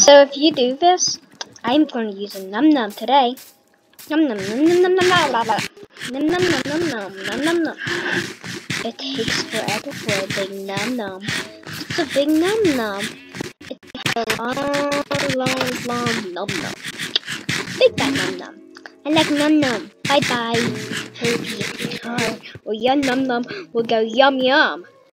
So if you do this, I'm going to use a num num today. Num num num num num num num num num num num num num num num. It takes forever for a big num num. It's a big num num. It takes a long num num. Big fat num num. I like num num. Bye bye. Hope your guitar or your num num will go yum yum.